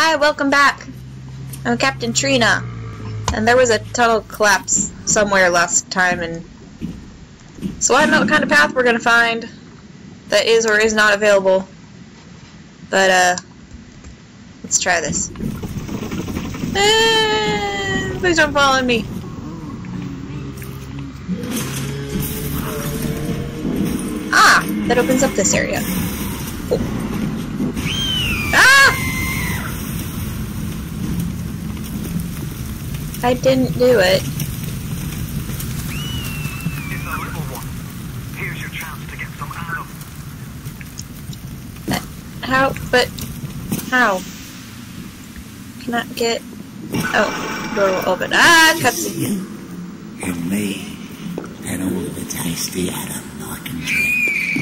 Hi, welcome back. I'm Captain Trina, and there was a tunnel collapse somewhere last time, and so I don't know what kind of path we're gonna find that is or is not available. But let's try this. Please don't fall on me. Ah, that opens up this area. Oh. Ah! I didn't do it. It's a little one. Here's your chance to get some arrow. How? But how? Can I get? Oh, door will open. Ah, cutscene. And me, and all the tasty Adam I can drink.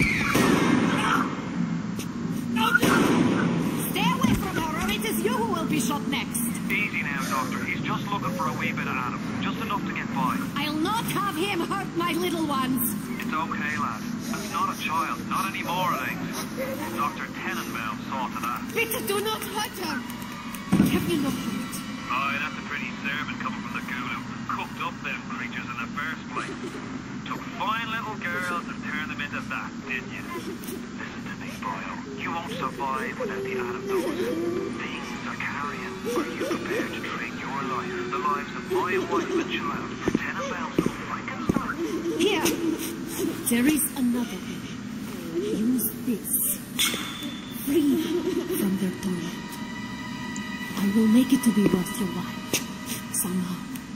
Stay away from her, or it is you who will be shot next. Easy now, Doctor. He's just looking for a wee bit of Adam. Just enough to get by. I'll not have him hurt my little ones. It's okay, lad. That's not a child. Not anymore, it ain't. Dr. Tenenbaum saw to that. Bitte do not hurt her. Have you looked at it? Aye, that's a pretty servant coming from the ghoul who cooked up them creatures in the first place. Took fine little girls and turned them into that, didn't you? Listen to me, boyo. You won't survive without the Adam those things are carrying. Are you prepared to trade your life, the lives of my wife and child, for Tenenbaum's little Frankenstein? Here. There is another way. Use this. Free them from their torment. I will make it to be worth your while. Somehow.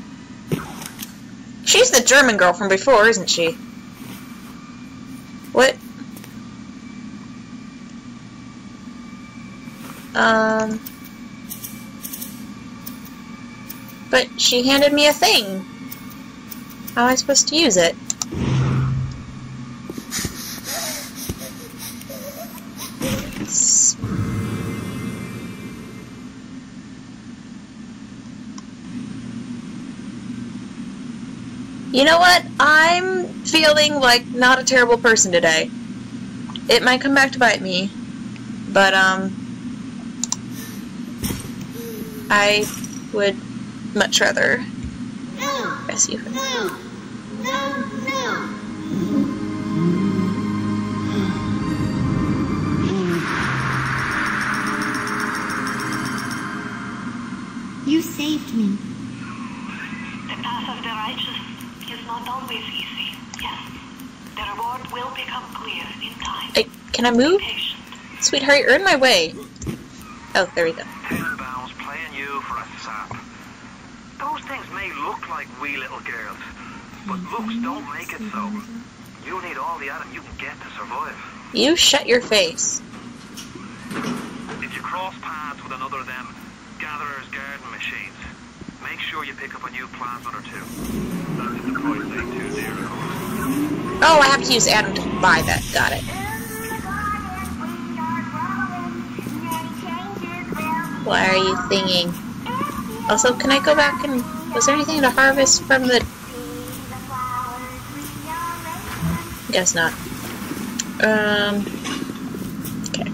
She's the German girl from before, isn't she? What? But she handed me a thing. How am I supposed to use it? You know what? I'm feeling like not a terrible person today. It might come back to bite me, but I would much rather rescue her. You saved me. The path of the righteous is not always easy, yes. The reward will become clear in time. Can I move? Be patient. Sweetheart, you're in my way. Oh, there we go. Tenenbaum's playing you for a sap. Those things may look like wee little girls, but looks don't make it so. You need all the Adam you can get to survive. You shut your face. If you cross paths with another of them gatherers' garden machines, make sure you pick up a new plasma or two. That's if the price ain't too dear, of course. Oh, I have to use Adam to buy that. Got it. Why are you singing? Also, can I go back and... Was there anything to harvest from the... Guess not. Okay.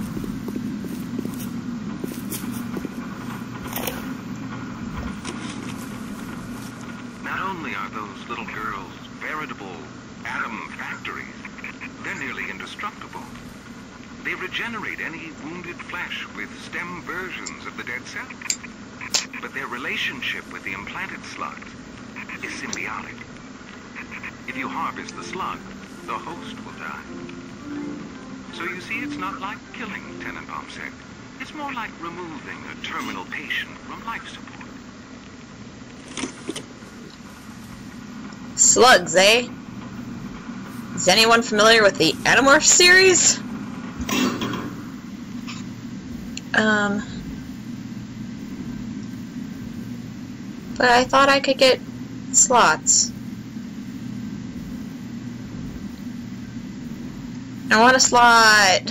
Not only are those little girls veritable atom factories, they're nearly indestructible. They regenerate any wounded flesh with stem versions of the dead cell. But their relationship with the implanted slugs is symbiotic. If you harvest the slug, the host will die. So you see, it's not like killing, Tenenbaum said. It's more like removing a terminal patient from life support. Slugs, eh? Is anyone familiar with the Animorph series? But I thought I could get slots. I want a slot.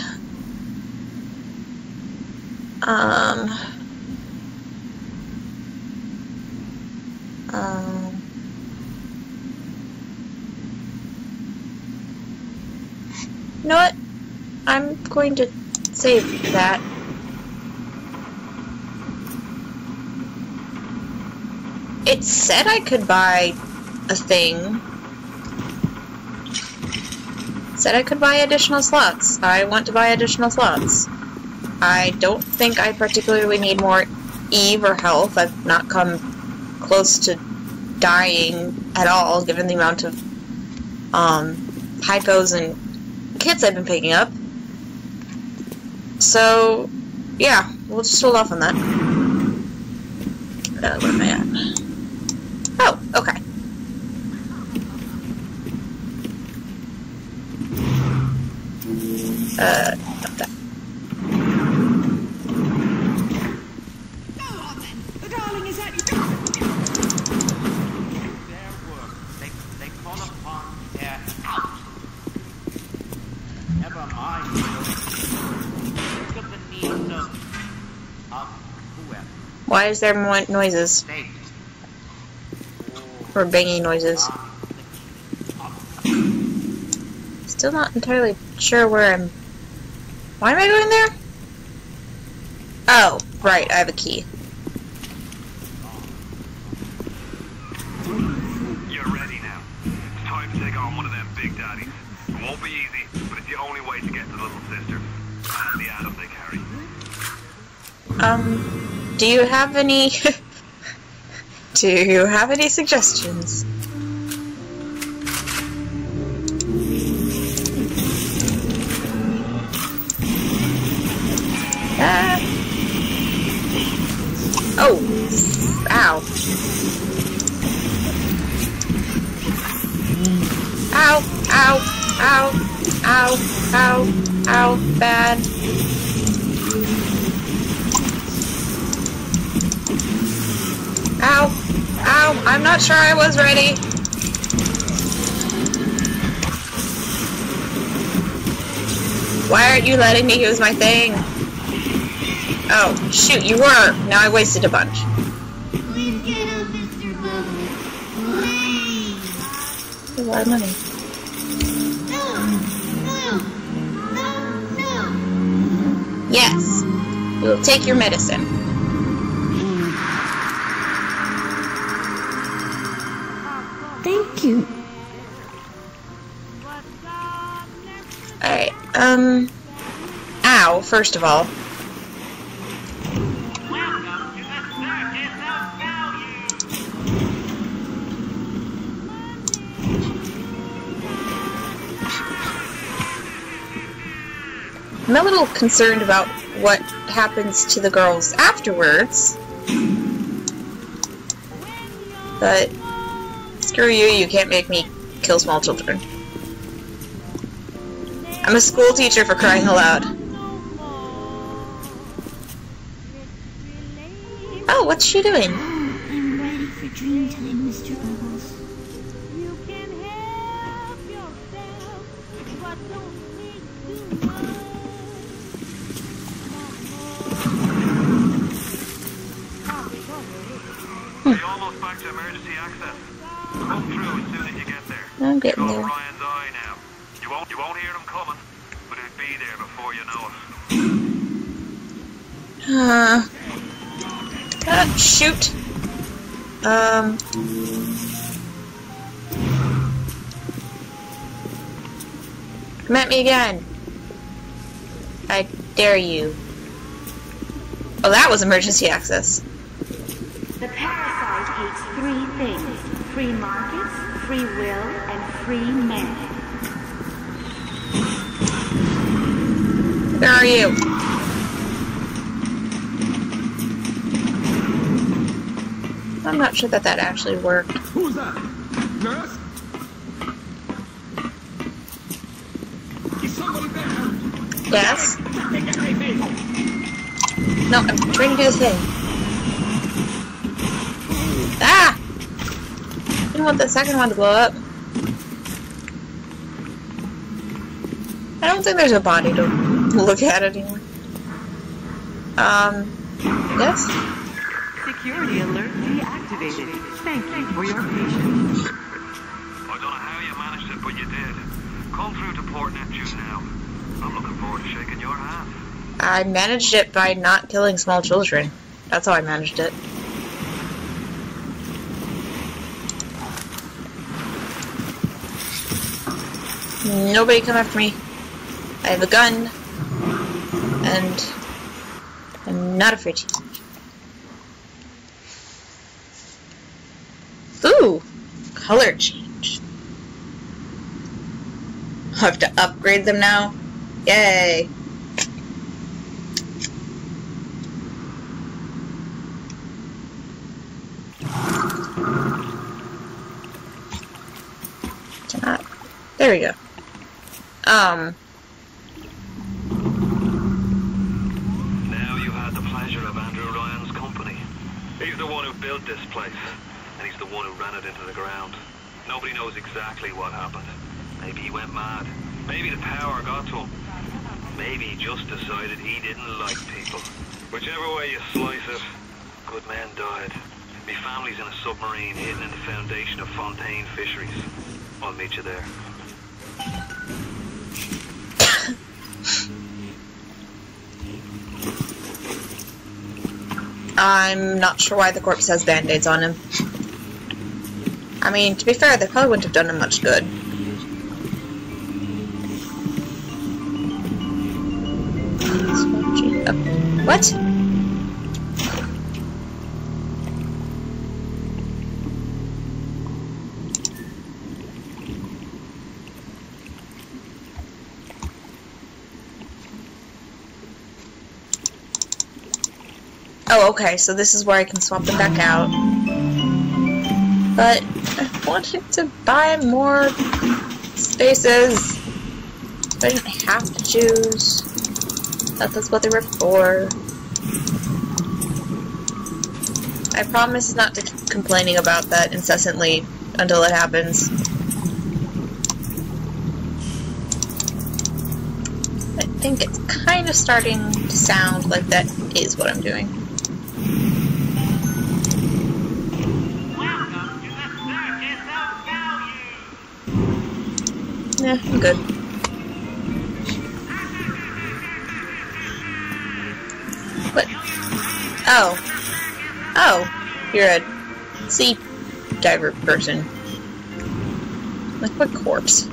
You know what? I'm going to save that. It said I could buy a thing. It said I could buy additional slots. I want to buy additional slots. I don't think I particularly need more Eve or health. I've not come close to dying at all, given the amount of hypos and kits I've been picking up. So, yeah, we'll just hold off on that. Where am I at? Oh, okay. Not that. Darling, is that you? Their work. They call upon their house. Never mind. Think of the needs of whoever. Why is there more noises? State. Or banging noises? Still not entirely sure where I'm... Why am I going there? Oh, right, I have a key. You're ready now. It's time to take on one of them big daddies. It won't be easy, but it's the only way to get to the little sister. And the Adam they carry. Do you have any... Do you have any suggestions? Oh! Ow. Ow! Ow! Ow! Ow! Ow! Ow! Bad. Ow! Ow! I'm not sure I was ready. Why aren't you letting me use my thing? Oh, shoot, you were. Now I wasted a bunch. Please get up, Mr. Bubbles. Please. That's a lot of money. No. Yes. We will take your medicine. Thank you. Alright, ow, first of all. Welcome to the Circus of Value. I'm a little concerned about what happens to the girls afterwards. But screw you, you can't make me kill small children. I'm a school teacher, for crying aloud. Oh, what's she doing? I'm ready for dream time, Mr. Bubbles. You can help yourself, but don't think too much. We're almost back to emergency access. Come through as soon as you get there. I'm getting Got there. Ryan's eye now. You won't hear them coming, but it'll be there before you know it. Shoot. Come at me again. I dare you. Oh, that was emergency access. The parasite hates three things: free markets, free will, and free men. Where are you? I'm not sure that actually worked. Who's that? Nurse? Is somebody there? Yes? No, I'm trying to do this thing. Ah! I didn't want the second one to blow up. I don't think there's a body to look at anymore. Yes? Security alert deactivated. Thank you for your patience. I don't know how you managed it, but you did. Come through to Port Neptune now. I'm looking forward to shaking your hand. I managed it by not killing small children. That's how I managed it. Nobody come after me. I have a gun. And I'm not afraid. Ooh! Color change. I have to upgrade them now. Yay! There we go. Now you had the pleasure of Andrew Ryan's company. He's the one who built this place, and he's the one who ran it into the ground. Nobody knows exactly what happened. Maybe he went mad. Maybe the power got to him. Maybe he just decided he didn't like people. Whichever way you slice it, good men died. My family's in a submarine hidden in the foundation of Fontaine Fisheries. I'll meet you there. I'm not sure why the corpse has band-aids on him. I mean, to be fair, they probably wouldn't have done him much good. Oh, what? Oh, okay, so this is where I can swap them back out. But I wanted to buy more spaces. I didn't have to choose. That's what they were for. I promise not to keep complaining about that incessantly until it happens. I think it's kind of starting to sound like that is what I'm doing. Yeah, I'm good. What? Oh. Oh. You're a sea diver person. Like, what corpse?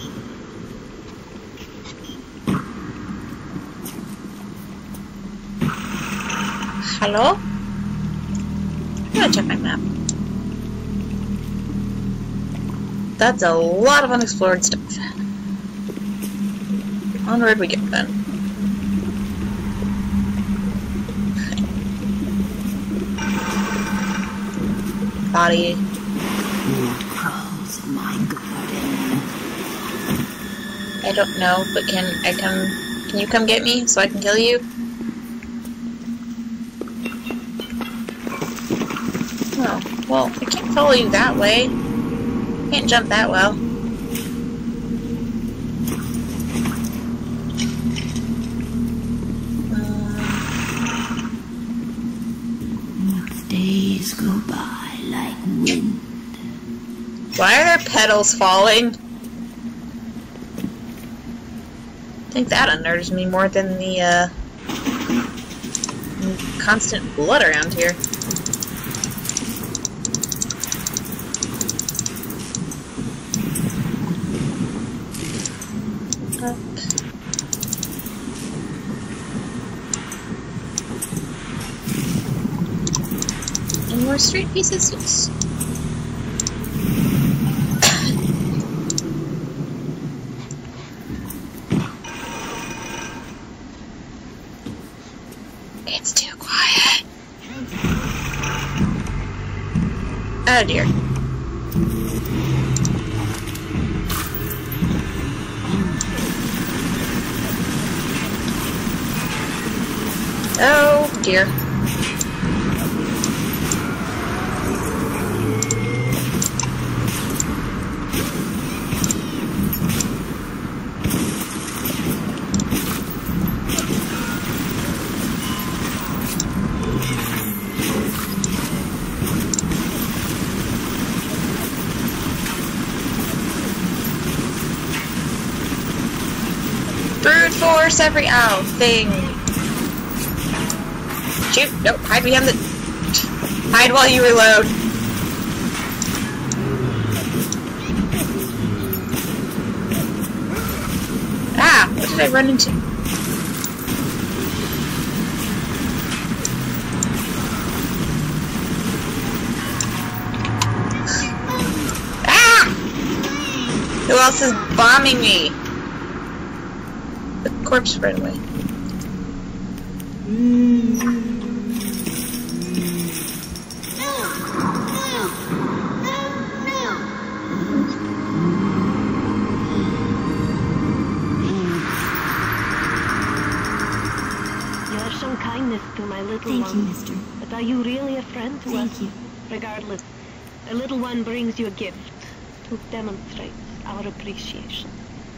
Hello? I'm gonna check my map. That's a lot of unexplored stuff. Onward we get then. Body. What crawls in my garden? I don't know, but can you come get me so I can kill you? Oh, well, I can't follow you that way. Can't jump that well. Days go by like wind. Why are there petals falling? I think that unnerves me more than the constant blood around here. Any more straight pieces? Yes. It's too quiet. Oh dear. Oh dear. Brute force every thing. Shoot! Nope. Hide behind the. Hide while you reload. What did I run into? Ah! Who else is bombing me? The corpse ran away. To my little Thank one. you, mister. But are you really a friend to us? Thank you. Regardless, the little one brings you a gift to demonstrate our appreciation.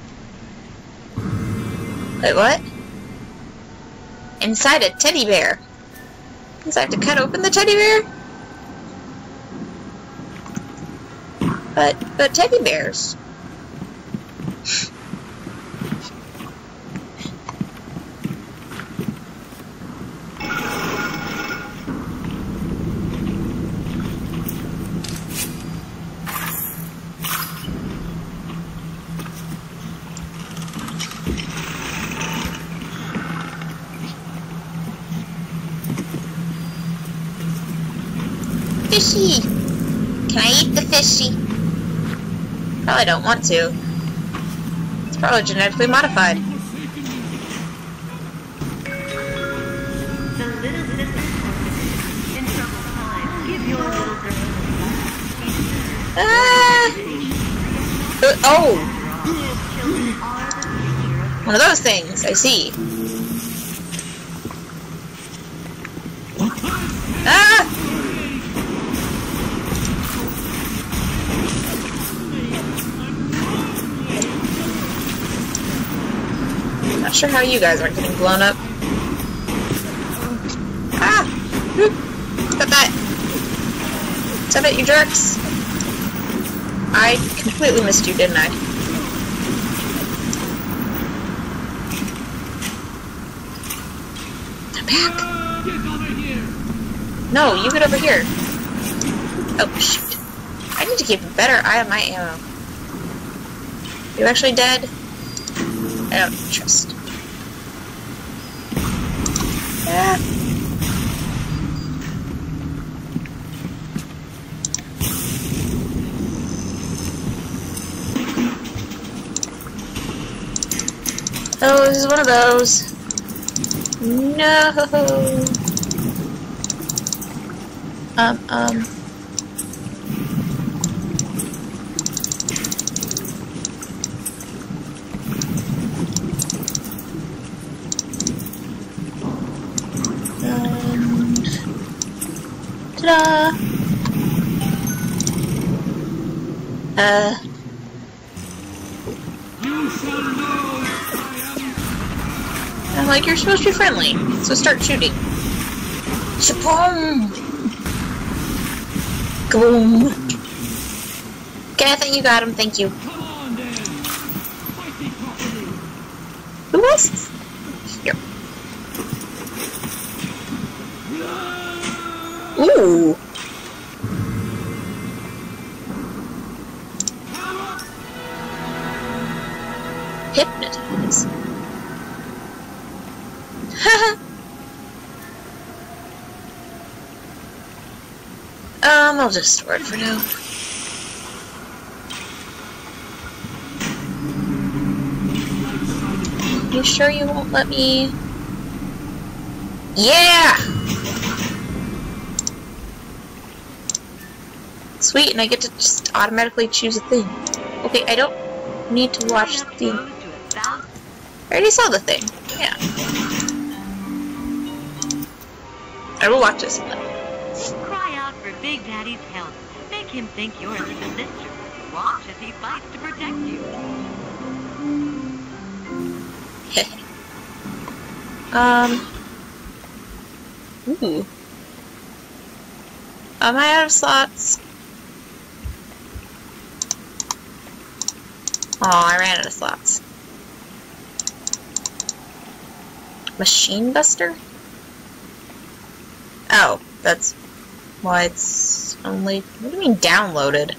Wait, what? Inside a teddy bear. Does I have to cut open the teddy bear? But teddy bears. Fishy! Can I eat the fishy? Probably don't want to. It's probably genetically modified. The little sister in trouble time. Give your little girl Oh! One of those things, I see. Ah! Not sure how you guys aren't getting blown up. Ah! Stop that! Stop it, you jerks! I completely missed you, didn't I? I'm back! Get over here! No, you get over here! Oh, shoot. I need to keep a better eye on my ammo. You actually dead? I don't trust. Ah. Oh, this is one of those. No. Ta-da! I'm like, you're supposed to be friendly, so start shooting. Shaboom! Kaboom! Okay, I think you got him, thank you. Who was? Here. Ooh! Hypnotize. Haha. I'll just store it for now. You sure you won't let me? Yeah! Sweet, and I get to just automatically choose a thing. Okay, I don't need to watch the... I already saw the thing. Yeah. I will watch this one. Cry out for Big Daddy's help. Make him think you're a little sister. Watch as he fights to protect you. Ooh. Am I out of slots? Oh, I ran out of slots. Machine Buster? Oh, that's why it's only... What do you mean downloaded?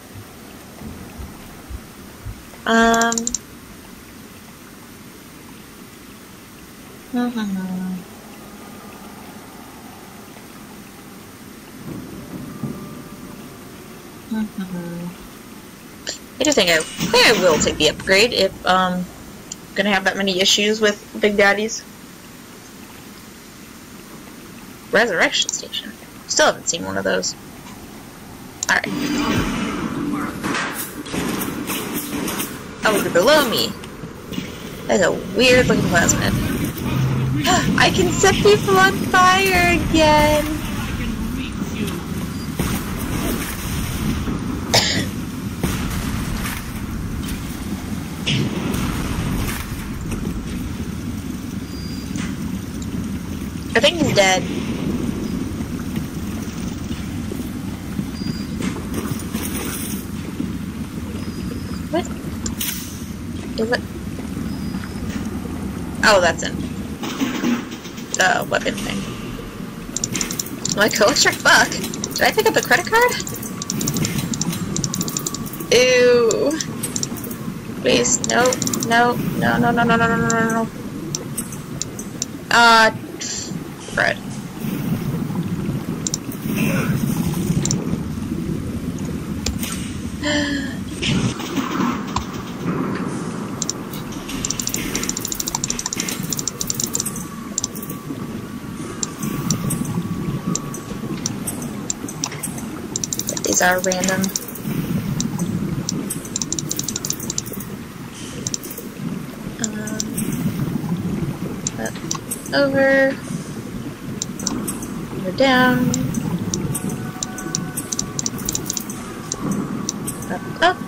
I do think I will take the upgrade if I'm gonna have that many issues with Big Daddies. Resurrection Station. Still haven't seen one of those. Alright. Oh, you're below me. That's a weird looking plasmid. I can set people on fire again! I think he's dead. What? Is it? Oh, that's it. The weapon thing. I'm like, electric fuck. Did I pick up a credit card? Ew. Please, no, no, no, no, no, no, no, no, no, no. Fred. These are random. Over. Over down. Up, up.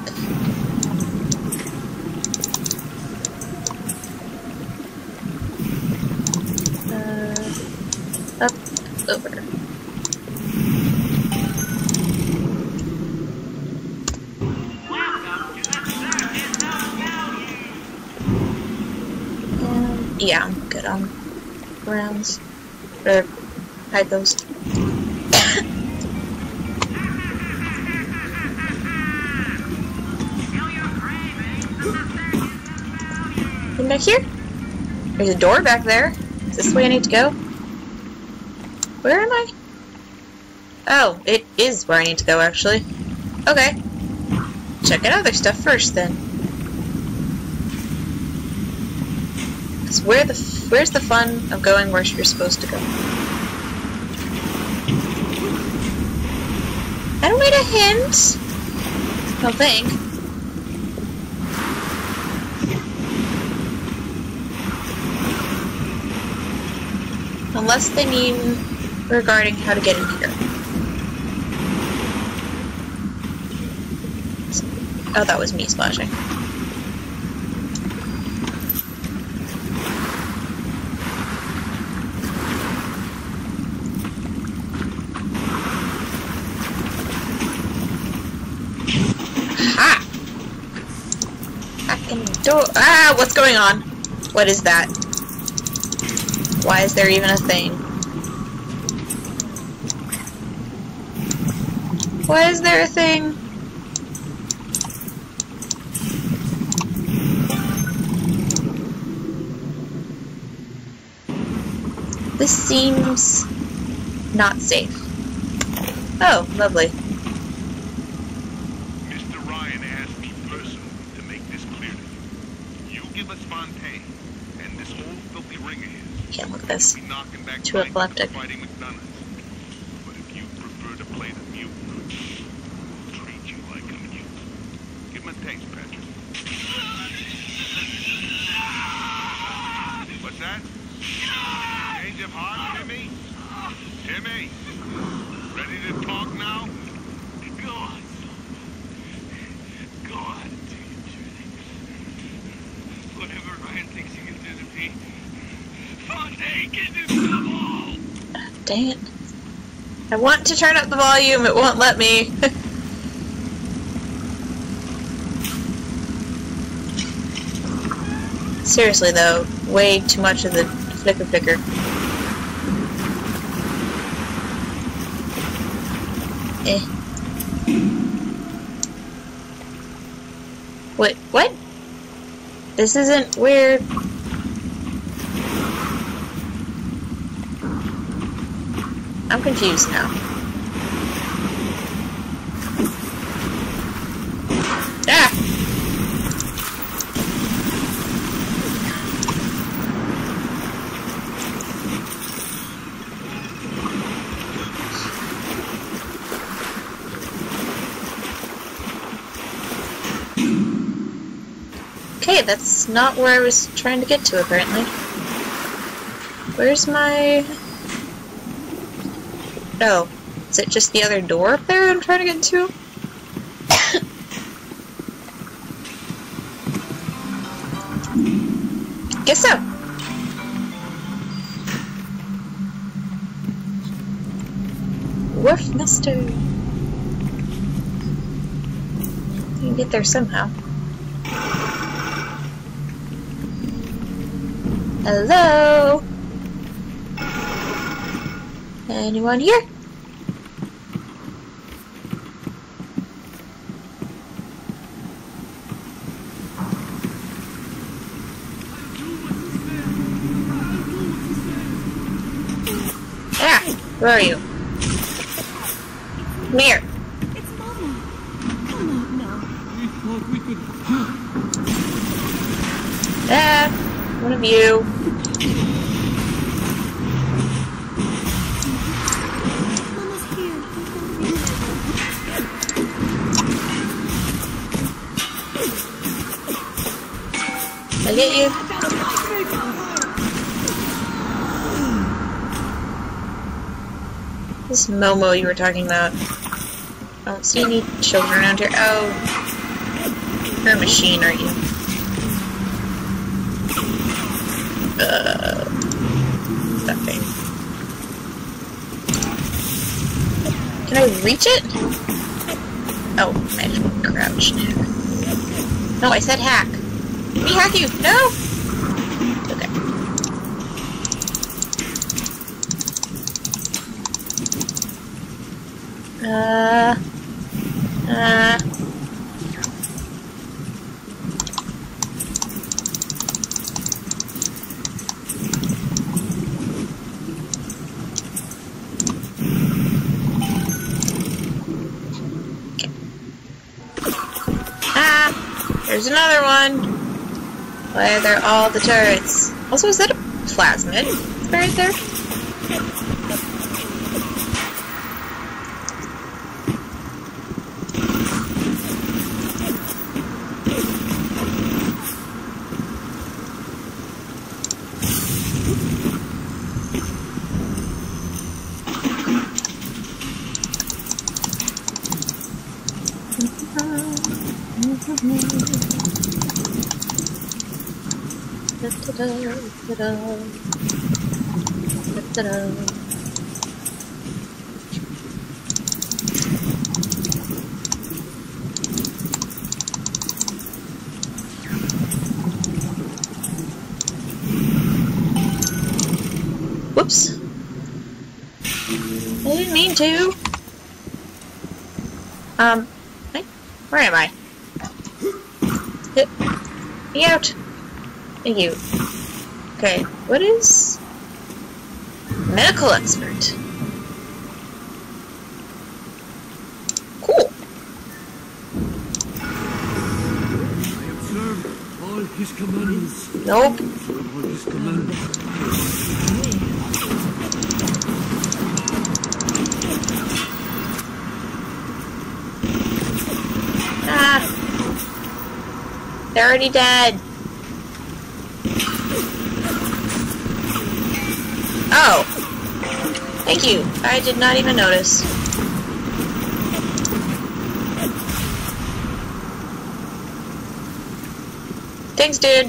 Up, over. Yeah, I'm good on rounds. Or hide those. Come back here? There's a door back there. Is this the way I need to go? Where am I? Oh, it is where I need to go, actually. Okay. Check out other stuff first, then. Because where's the fun of going where you're supposed to go? I don't need a hint. I don't think. Unless they mean regarding how to get in here. Oh, that was me splashing. Ha! Back in the door. Ah, what's going on? What is that? Why is there even a thing? Why is there a thing? This seems not safe. Oh, lovely. Mr. Ryan asked me personally to make this clear to you. You give us Fontaine, and this whole filthy ring of his. Can't look at this. Be knocking back Too epileptic. fighting McDonald's. But if you prefer to play the mute, we'll treat you like a mute. Give him a taste, Patrick. What's that? Change of heart, Timmy? Timmy? Ready to talk now? Go on, son. Go on, do your duty. Whatever Ryan thinks he can do to me, Fontaine can do to them all! Dang it. I want to turn up the volume, it won't let me. Seriously though, way too much of the flicker. Eh. Wait, what? This isn't weird. I'm confused now. Ah! Okay, that's not where I was trying to get to, apparently. Where's my... Oh, is it just the other door up there I'm trying to get to? Guess so. Wharfmaster. You can get there somehow. Hello? Anyone here? Ah, where are you? Come here. It's Mama. Come on now. We thought we could... Ah, one of you. Mama's here. I get you. This Momo you were talking about. I don't see any children around here. Oh. You're a machine, aren't you? That thing. Can I reach it? Oh, I just want to crouch. No, I said hack. Let me hack you! No! Okay. There's another one! Why are there all the turrets? Also, is that a plasmid? It's right there? Whoops. I didn't mean to. Where am I? Get me out. Thank you. Okay, what is... medical expert? Cool. I observe all his commands. Nope. All his commands. Ah. They're already dead. Oh. Thank you. I did not even notice. Thanks, dude.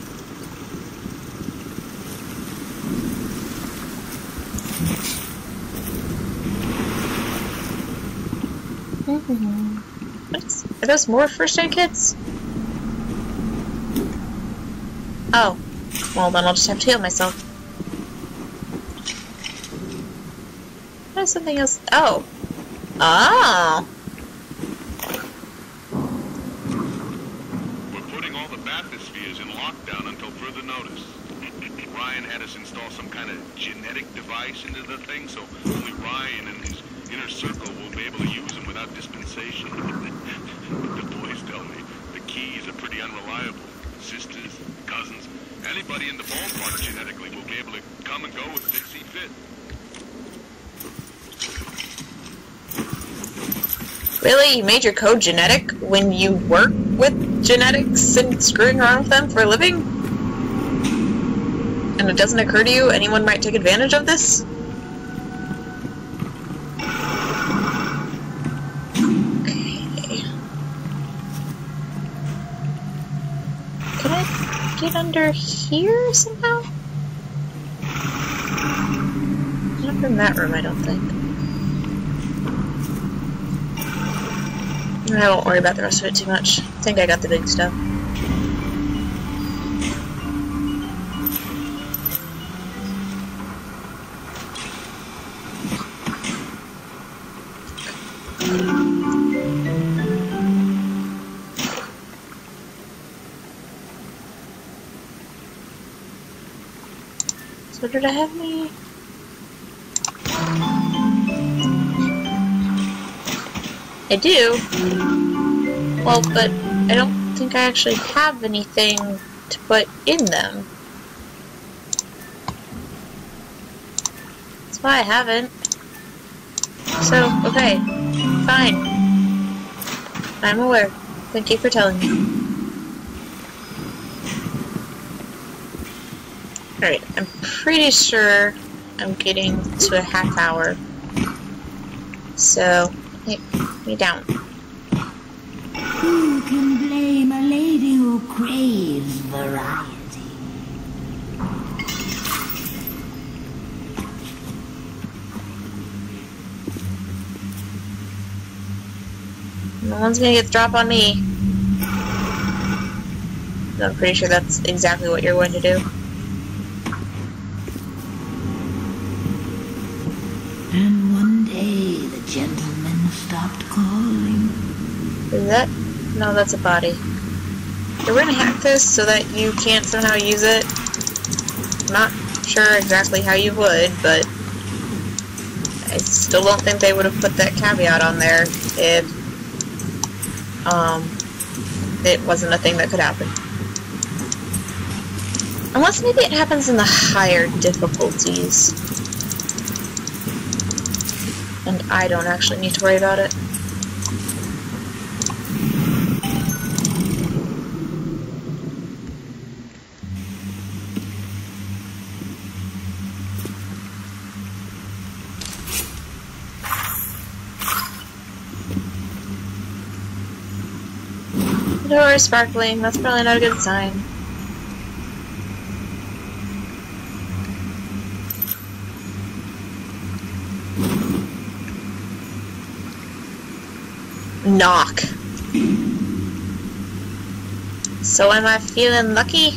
Are those more first aid kits? Oh. Well, then I'll just have to heal myself. There's something else. Oh. Oh. We're putting all the bathyspheres in lockdown until further notice. Ryan had us install some kind of genetic device into the thing, so only Ryan and his inner circle will be able to use them without dispensation. The boys tell me the keys are pretty unreliable. Sisters, cousins, anybody in the ballpark genetically will be able to come and go if they see fit. Really? You made your code genetic when you work with genetics and screwing around with them for a living? And it doesn't occur to you anyone might take advantage of this? Okay. Can I get under here somehow? Not from that room, I don't think. I won't worry about the rest of it too much. I think I got the big stuff. So did I have any? I do. Well, but I don't think I actually have anything to put in them. That's why I haven't. So, okay. Fine. I'm aware. Thank you for telling me. Alright, I'm pretty sure I'm getting to a half hour. So, hey, me down. Who can blame a lady who craves variety? No one's gonna get the drop on me. I'm pretty sure that's exactly what you're going to do. And one day the gentleman stopped calling. Is that? No, that's a body. We're gonna hack this so that you can't somehow use it. I'm not sure exactly how you would, but I still don't think they would have put that caveat on there if it wasn't a thing that could happen. Unless maybe it happens in the higher difficulties. And I don't actually need to worry about it. The door is sparkling. That's probably not a good sign. Knock. So am I feeling lucky?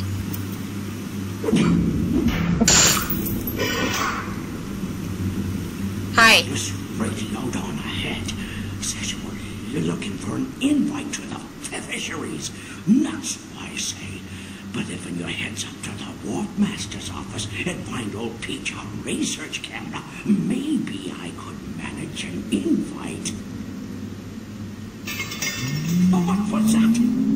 Hi. This radio on ahead says you're looking for an invite to the fisheries. Nuts, I say. But if you heads up to the Warp Master's office and find old Peach a research camera, maybe I could manage an invite. What was that?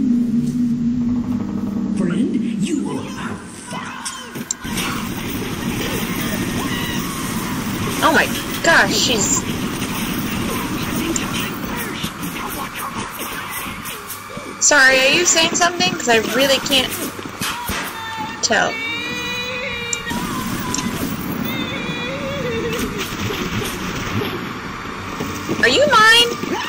Friend, you will have fun. Oh my gosh, she's... Sorry, are you saying something? Because I really can't tell. Are you mine?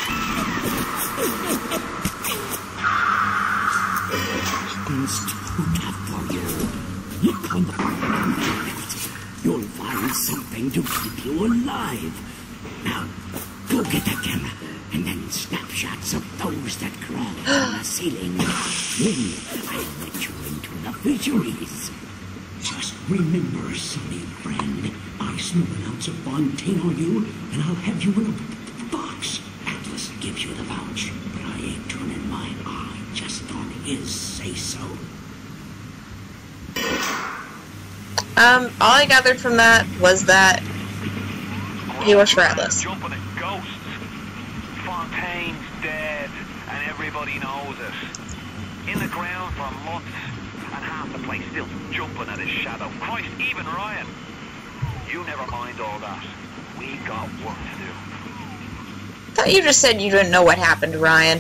You'll find something to keep you alive. Now, go get that camera, and then snapshots of those that crawl on the ceiling. Then I'll let you into the fisheries. Just remember, sonny friend, I smell an ounce of Fontaine on you, and I'll have you in a box. Atlas gives you the vouch, but I ain't turning my eye just on his say-so. All I gathered from that was that he was shirtless. Jumping at ghosts. Fontaine's dead, and everybody knows it. In the ground for months, and half the place still jumping at his shadow. Christ, even Ryan. You never mind all that. We got work to do. Thought you just said you didn't know what happened to Ryan.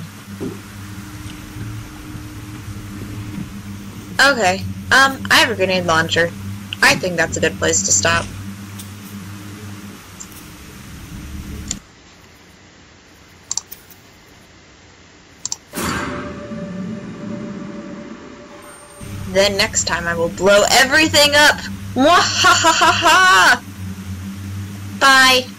Okay. I have a grenade launcher. I think that's a good place to stop. Then next time I will blow everything up! Mwahahaha! Bye!